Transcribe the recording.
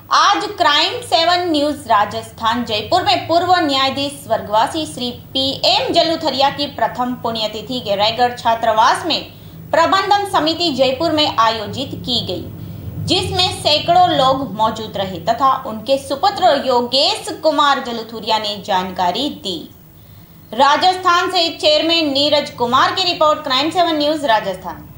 आज crime 7 news Rajasthan Jaipur में पूर्व न्यायाधीश स्वर्गवासी श्री PM जलूथरिया की प्रथम पुण्यतिथि के रायगढ़ छात्रावास में प्रबंधन समिति जयपुर में आयोजित की गई, जिसमें सैकड़ों लोग मौजूद रहे तथा उनके सुपुत्र योगेश कुमार जलूथरिया ने जानकारी दी। राजस्थान से चेयरमैन नीरज कुमार की रिपोर्ट, क्राइम 7 न्यूज राजस्थान।